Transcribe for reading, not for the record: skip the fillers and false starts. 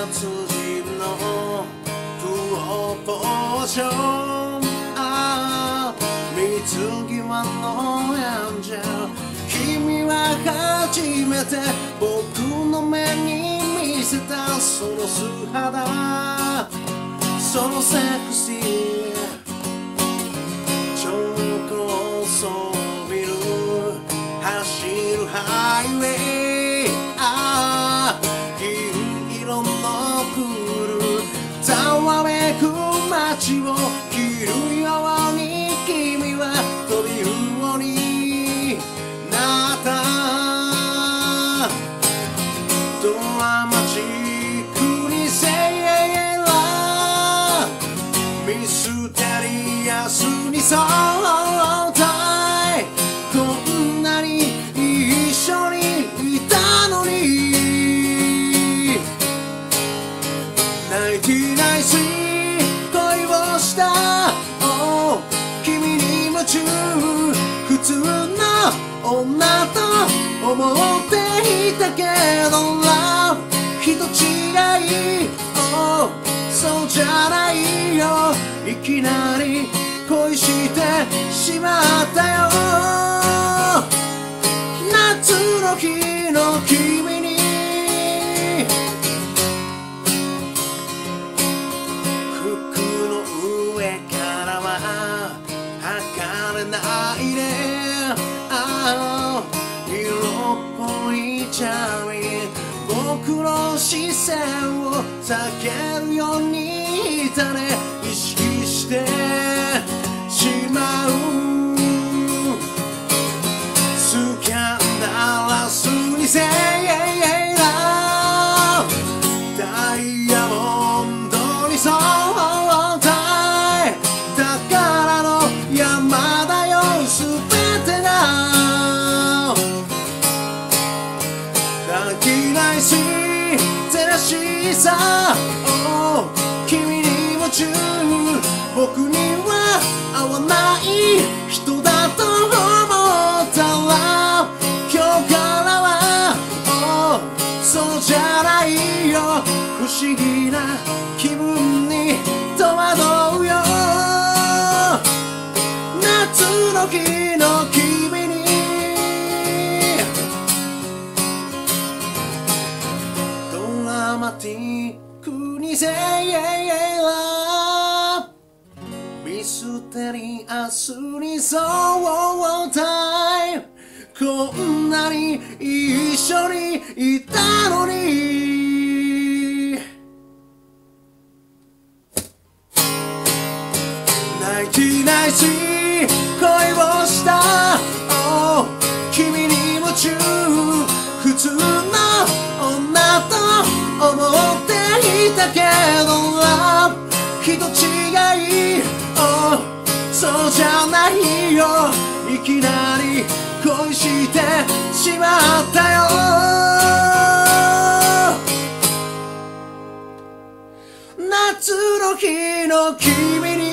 達人のプロポーション、水際のエンジェル、君は初めて僕の目に見せたその素肌、そのセクシー超高層ビル走るハイウェイ、銀色のクールざわめく街を切るように君は飛び魚になった。ドラマチックにせいらミステリアスに相対、こんなに一緒にいたのにナインティナインス恋をした、oh、君に夢中、普通の女と思っていたけど Love 人違い、oh、そうじゃないよ、いきなり恋してしまったよ。夏の日の君に服の上からは測れないね、色っぽいチャーミー、僕の視線を避けるようにいたね、意識してしまう。スキャンダラスにせいらダイヤモンドに相対、宝の山だよ全てが。ナインティナインス照らしさ、oh、君に夢中、僕には合わない人だと思ったら、今日からは、oh、そうじゃないよ、不思議な気分に戸惑うよ。夏の日の君にドラマティックにせいらミステリアスに相対、こんなに一緒にいたのにナインティナインス恋をした、oh、君に夢中、普通の女と思っていたけど Love 人違い、oh、そうじゃないよ、いきなり恋してしまったよ。夏の日の君に